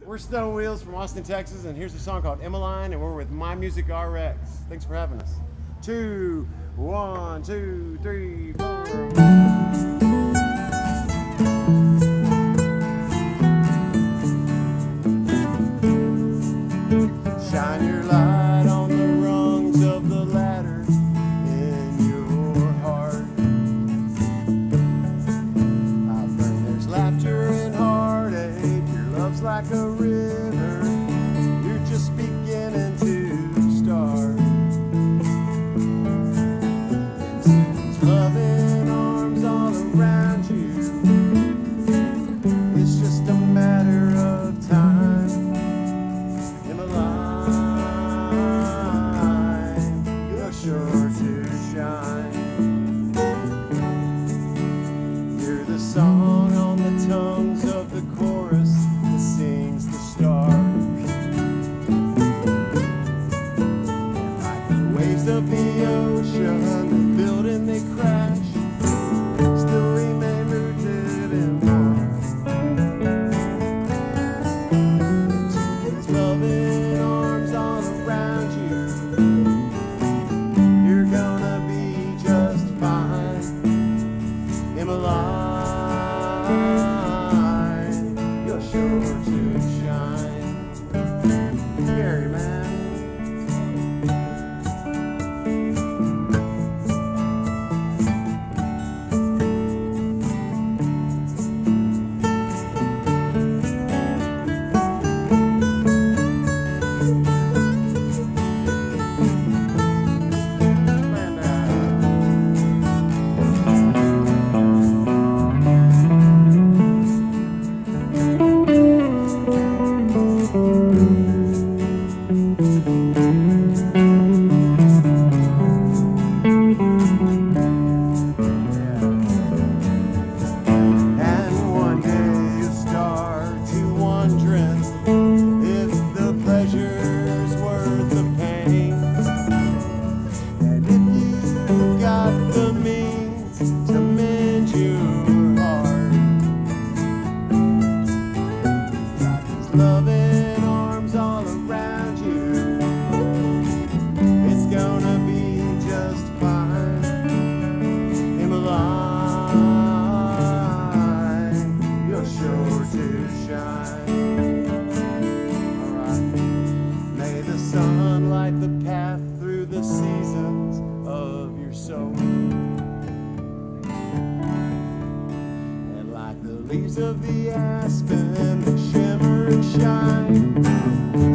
We're Stone Wheels from Austin, Texas, and here's a song called Emaline, and we're with MyMusicRx. Thanks for having us. 2, 1, 2, 3, 4. Shine your light on the rungs of the ladder in your heart. I've learned there's laughter and heartache. Your love's like a river. You're just beginning to start. And these loving arms all around you. It's just a matter of time. Sure to shine. You're the song on the tongues of the chorus that sings the stars. And like the waves of the ocean, they build and they crash, still remain rooted in one. Into these loving arms all around you. Emaline, you're sure to shine. Scary, man. Loving arms all around you. It's gonna be just fine. Emaline, you're sure to shine. Alright. May the sun light the path through the seasons of your soul. And like the leaves of the aspen that shimmer and shine,